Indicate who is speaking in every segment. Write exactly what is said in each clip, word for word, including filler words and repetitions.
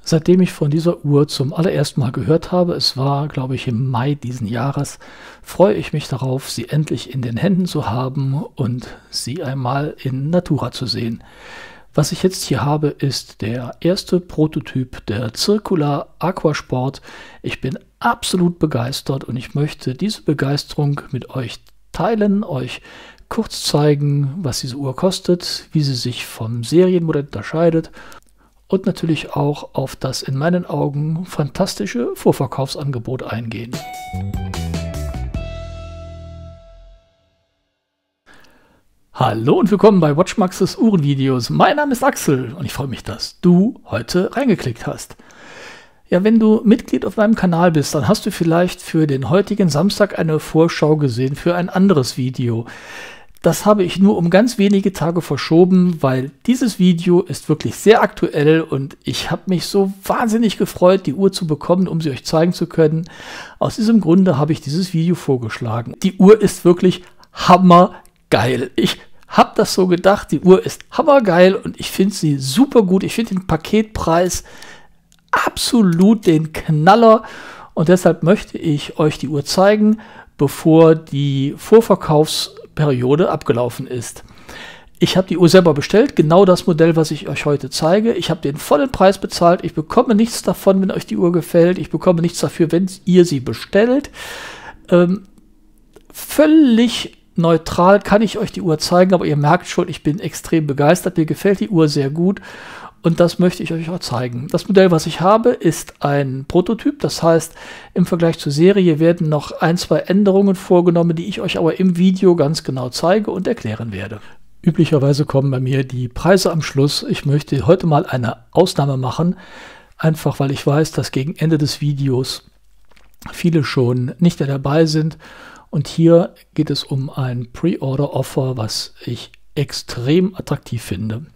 Speaker 1: Seitdem ich von dieser Uhr zum allerersten Mal gehört habe, es war, glaube ich, im Mai diesen Jahres, freue ich mich darauf, sie endlich in den Händen zu haben und sie einmal in Natura zu sehen. Was ich jetzt hier habe, ist der erste Prototyp der Circular Aquasport. Ich bin absolut begeistert und ich möchte diese Begeisterung mit euch teilen, euch kurz zeigen, was diese Uhr kostet, wie sie sich vom Serienmodell unterscheidet und natürlich auch auf das in meinen Augen fantastische Vorverkaufsangebot eingehen. Hallo und willkommen bei WatchMax's Uhrenvideos. Mein Name ist Axel und ich freue mich, dass du heute reingeklickt hast. Ja, wenn du Mitglied auf meinem Kanal bist, dann hast du vielleicht für den heutigen Samstag eine Vorschau gesehen für ein anderes Video. Das habe ich nur um ganz wenige Tage verschoben, weil dieses Video ist wirklich sehr aktuell und ich habe mich so wahnsinnig gefreut, die Uhr zu bekommen, um sie euch zeigen zu können. Aus diesem Grunde habe ich dieses Video vorgeschlagen. Die Uhr ist wirklich hammergeil. Ich habe das so gedacht, die Uhr ist hammergeil und ich finde sie super gut. Ich finde den Paketpreis absolut den Knaller und deshalb möchte ich euch die Uhr zeigen, bevor die Vorverkaufsperiode abgelaufen ist. Ich habe die Uhr selber bestellt, genau das Modell, was ich euch heute zeige. Ich habe den vollen Preis bezahlt. Ich bekomme nichts davon, wenn euch die Uhr gefällt. Ich bekomme nichts dafür, wenn ihr sie bestellt. Ähm, völlig neutral kann ich euch die Uhr zeigen, aber ihr merkt schon, ich bin extrem begeistert. Mir gefällt die Uhr sehr gut. Und das möchte ich euch auch zeigen. Das Modell, was ich habe, ist ein Prototyp. Das heißt, im Vergleich zur Serie werden noch ein, zwei Änderungen vorgenommen, die ich euch aber im Video ganz genau zeige und erklären werde. Üblicherweise kommen bei mir die Preise am Schluss. Ich möchte heute mal eine Ausnahme machen, einfach weil ich weiß, dass gegen Ende des Videos viele schon nicht mehr dabei sind. Und hier geht es um ein Pre-Order-Offer, was ich extrem attraktiv finde.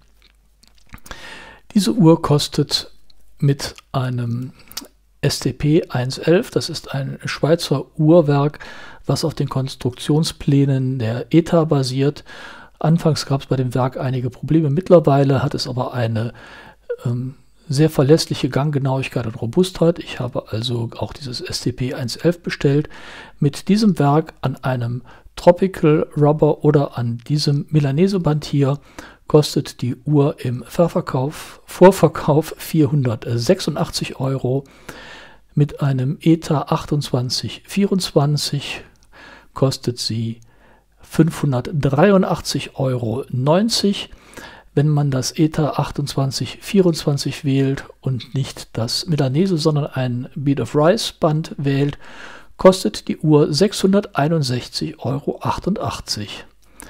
Speaker 1: Diese Uhr kostet mit einem S T P eins elf, das ist ein Schweizer Uhrwerk, was auf den Konstruktionsplänen der E T A basiert. Anfangs gab es bei dem Werk einige Probleme, mittlerweile hat es aber eine ähm, sehr verlässliche Ganggenauigkeit und Robustheit. Ich habe also auch dieses S T P eins elf bestellt. Mit diesem Werk an einem Tropical Rubber oder an diesem Milanese-Band hier kostet die Uhr im Verkauf, Vorverkauf vierhundertsechsundachtzig Euro. Mit einem E T A achtundzwanzig vierundzwanzig kostet sie fünfhundertdreiundachtzig Euro neunzig. Wenn man das E T A achtundzwanzig vierundzwanzig wählt und nicht das Milanese, sondern ein Bead of Rice Band wählt, kostet die Uhr sechshunderteinundsechzig Euro achtundachtzig.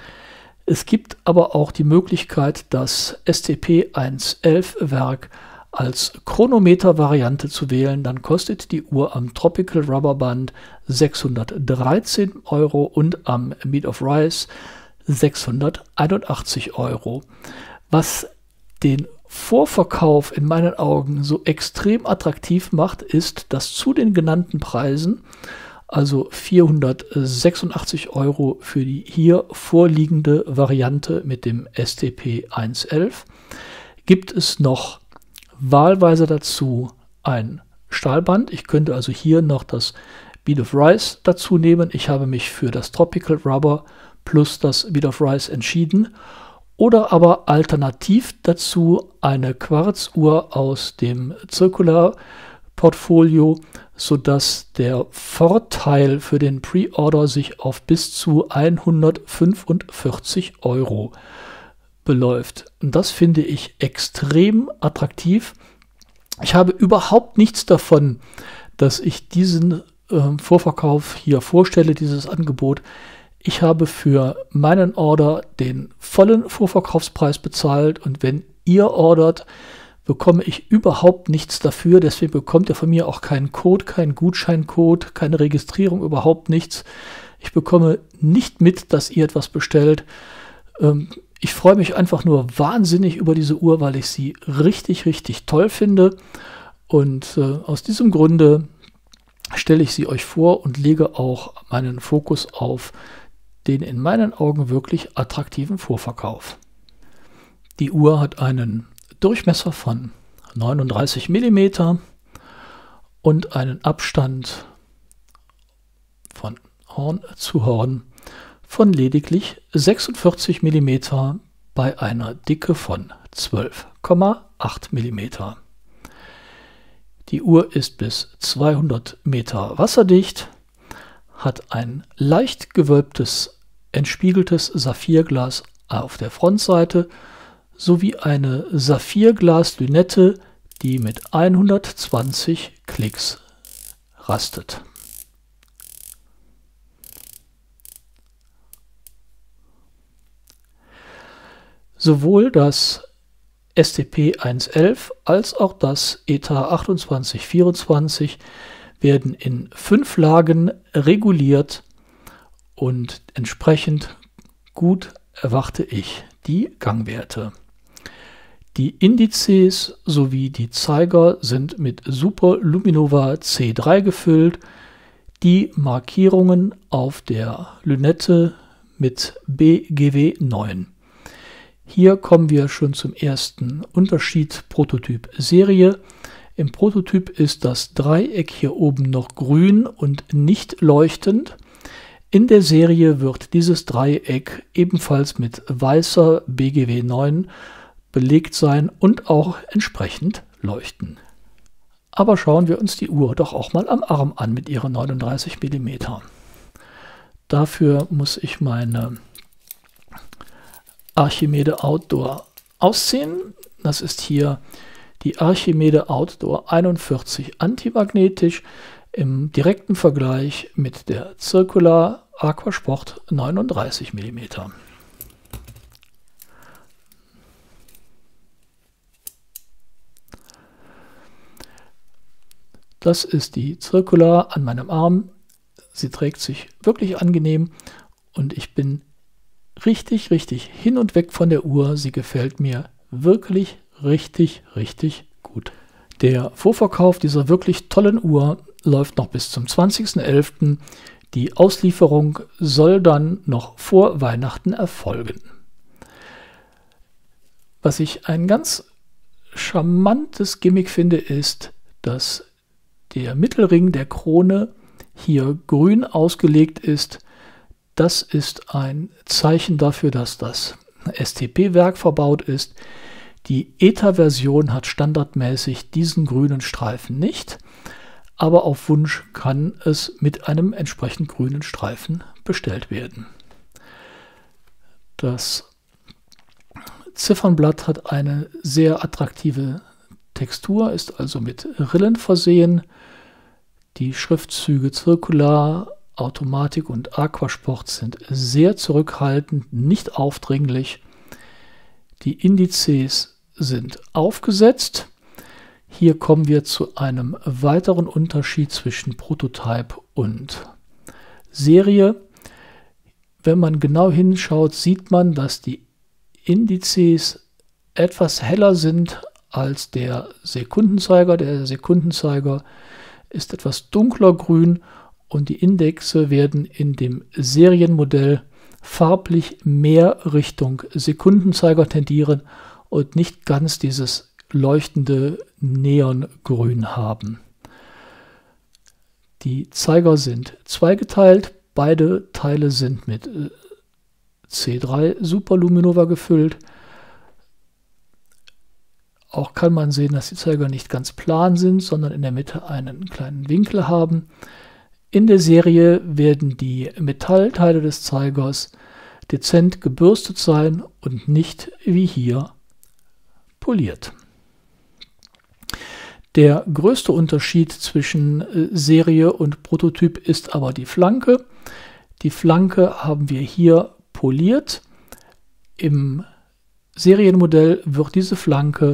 Speaker 1: Es gibt aber auch die Möglichkeit, das S T P eins elf Werk als Chronometer-Variante zu wählen. Dann kostet die Uhr am Tropical Rubber Band sechshundertdreizehn Euro und am Bead of Rice sechshunderteinundachtzig Euro. Was den Vorverkauf in meinen Augen so extrem attraktiv macht, ist, dass zu den genannten Preisen, also vierhundertsechsundachtzig Euro für die hier vorliegende Variante mit dem S T P eins elf, gibt es noch wahlweise dazu ein Stahlband. Ich könnte also hier noch das Bead of Rice dazu nehmen. Ich habe mich für das Tropical Rubber plus das Bead of Rice entschieden. Oder aber alternativ dazu eine Quarzuhr aus dem Circular Portfolio, sodass der Vorteil für den Pre-Order sich auf bis zu hundertfünfundvierzig Euro beläuft. Und das finde ich extrem attraktiv. Ich habe überhaupt nichts davon, dass ich diesen äh, Vorverkauf hier vorstelle, dieses Angebot. Ich habe für meinen Order den vollen Vorverkaufspreis bezahlt und wenn ihr ordert, bekomme ich überhaupt nichts dafür. Deswegen bekommt ihr von mir auch keinen Code, keinen Gutscheincode, keine Registrierung, überhaupt nichts. Ich bekomme nicht mit, dass ihr etwas bestellt. Ähm, ich freue mich einfach nur wahnsinnig über diese Uhr, weil ich sie richtig, richtig toll finde. Und äh, aus diesem Grunde stelle ich sie euch vor und lege auch meinen Fokus auf den in meinen Augen wirklich attraktiven Vorverkauf. Die Uhr hat einen Durchmesser von neununddreißig Millimeter und einen Abstand von Horn zu Horn von lediglich sechsundvierzig Millimeter bei einer Dicke von zwölf Komma acht Millimeter. Die Uhr ist bis zweihundert Meter wasserdicht, hat ein leicht gewölbtes, entspiegeltes Saphirglas auf der Frontseite sowie eine Saphirglas-Lünette, die mit hundertzwanzig Klicks rastet. Sowohl das S T P eins elf als auch das E T A achtundzwanzig vierundzwanzig werden in fünf Lagen reguliert und entsprechend gut erwarte ich die Gangwerte. Die Indizes sowie die Zeiger sind mit Super Luminova C drei gefüllt, die Markierungen auf der Lünette mit B G W neun. Hier kommen wir schon zum ersten Unterschied Prototyp-Serie. Im Prototyp ist das Dreieck hier oben noch grün und nicht leuchtend. In der Serie wird dieses Dreieck ebenfalls mit weißer B G W neun belegt sein und auch entsprechend leuchten. Aber schauen wir uns die Uhr doch auch mal am Arm an mit ihren neununddreißig Millimeter. Dafür muss ich meine Archimede Outdoor ausziehen. Das ist hier die Archimede Outdoor einundvierzig antimagnetisch im direkten Vergleich mit der Circular Aquasport neununddreißig Millimeter. Das ist die Circular an meinem Arm. Sie trägt sich wirklich angenehm und ich bin richtig, richtig hin und weg von der Uhr. Sie gefällt mir wirklich richtig, richtig gut. Der Vorverkauf dieser wirklich tollen Uhr läuft noch bis zum zwanzigsten elften Die Auslieferung soll dann noch vor Weihnachten erfolgen. Was ich ein ganz charmantes Gimmick finde, ist, dass der Mittelring der Krone hier grün ausgelegt ist. Das ist ein Zeichen dafür, dass das S T P-Werk verbaut ist. Die E T A-Version hat standardmäßig diesen grünen Streifen nicht, aber auf Wunsch kann es mit einem entsprechend grünen Streifen bestellt werden. Das Ziffernblatt hat eine sehr attraktive Textur, ist also mit Rillen versehen. Die Schriftzüge Circular, Automatik und Aquasport sind sehr zurückhaltend, nicht aufdringlich. Die Indizes sind aufgesetzt. Hier kommen wir zu einem weiteren Unterschied zwischen Prototype und Serie. Wenn man genau hinschaut, sieht man, dass die Indizes etwas heller sind als der Sekundenzeiger. Der Sekundenzeiger ist etwas dunkler grün und die Indexe werden in dem Serienmodell farblich mehr Richtung Sekundenzeiger tendieren und nicht ganz dieses leuchtende Neongrün haben. Die Zeiger sind zweigeteilt, beide Teile sind mit C drei Super Luminova gefüllt. Auch kann man sehen, dass die Zeiger nicht ganz plan sind, sondern in der Mitte einen kleinen Winkel haben. In der Serie werden die Metallteile des Zeigers dezent gebürstet sein und nicht wie hier poliert. Der größte Unterschied zwischen Serie und Prototyp ist aber die Flanke. Die Flanke haben wir hier poliert. Im Serienmodell wird diese Flanke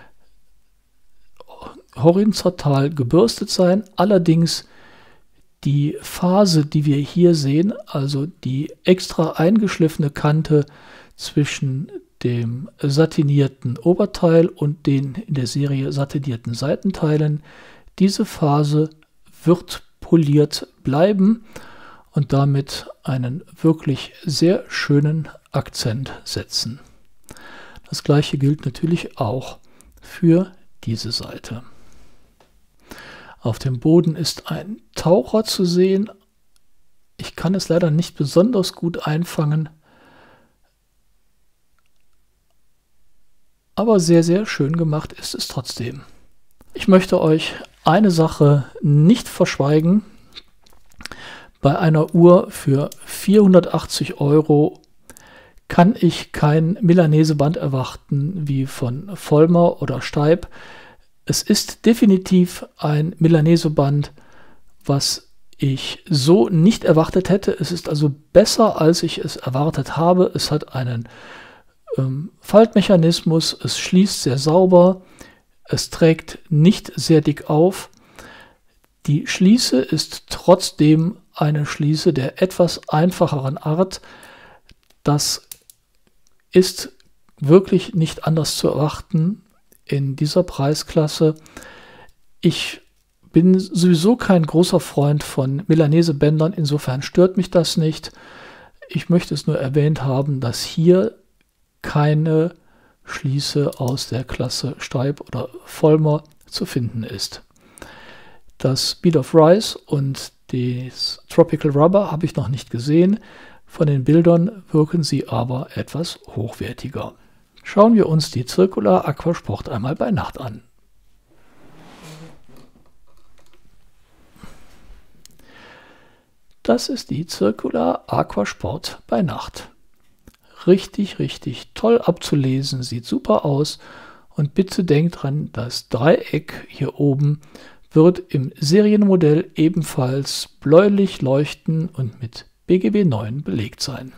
Speaker 1: horizontal gebürstet sein. Allerdings die Phase, die wir hier sehen, also die extra eingeschliffene Kante zwischen dem satinierten Oberteil und den in der Serie satinierten Seitenteilen, diese Phase wird poliert bleiben und damit einen wirklich sehr schönen Akzent setzen. Das gleiche gilt natürlich auch für diese Seite. Auf dem Boden ist ein Taucher zu sehen. Ich kann es leider nicht besonders gut einfangen, aber sehr, sehr schön gemacht ist es trotzdem. Ich möchte euch eine Sache nicht verschweigen. Bei einer Uhr für vierhundertachtzig Euro kann ich kein Milanese-Band erwarten wie von Vollmer oder Steib. Es ist definitiv ein Milanese-Band, was ich so nicht erwartet hätte. Es ist also besser, als ich es erwartet habe. Es hat einen ähm, Faltmechanismus, es schließt sehr sauber, es trägt nicht sehr dick auf. Die Schließe ist trotzdem eine Schließe der etwas einfacheren Art. Das ist wirklich nicht anders zu erwarten in dieser Preisklasse. Ich bin sowieso kein großer Freund von Milanese-Bändern, insofern stört mich das nicht. Ich möchte es nur erwähnt haben, dass hier keine Schließe aus der Klasse Steib oder Vollmer zu finden ist. Das Bead of Rice und das Tropical Rubber habe ich noch nicht gesehen. Von den Bildern wirken sie aber etwas hochwertiger. Schauen wir uns die Circular Aquasport einmal bei Nacht an. Das ist die Circular Aquasport bei Nacht. Richtig, richtig toll abzulesen, sieht super aus. Und bitte denkt dran, das Dreieck hier oben wird im Serienmodell ebenfalls bläulich leuchten und mit B G B neun belegt sein.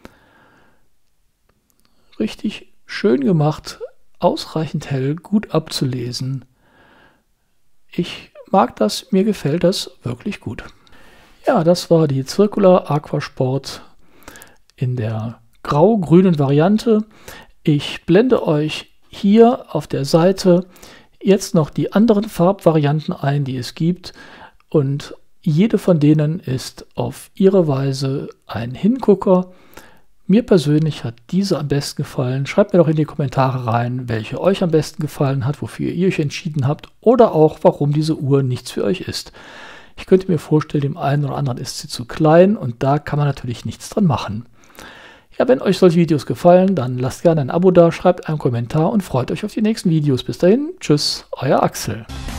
Speaker 1: Richtig schön gemacht, ausreichend hell, gut abzulesen. Ich mag das, mir gefällt das wirklich gut. Ja, das war die Circular Aquasport in der grau-grünen Variante. Ich blende euch hier auf der Seite jetzt noch die anderen Farbvarianten ein, die es gibt, und jede von denen ist auf ihre Weise ein Hingucker. Mir persönlich hat diese am besten gefallen. Schreibt mir doch in die Kommentare rein, welche euch am besten gefallen hat, wofür ihr euch entschieden habt oder auch, warum diese Uhr nichts für euch ist. Ich könnte mir vorstellen, dem einen oder anderen ist sie zu klein und da kann man natürlich nichts dran machen. Ja, wenn euch solche Videos gefallen, dann lasst gerne ein Abo da, schreibt einen Kommentar und freut euch auf die nächsten Videos. Bis dahin, tschüss, euer Axel.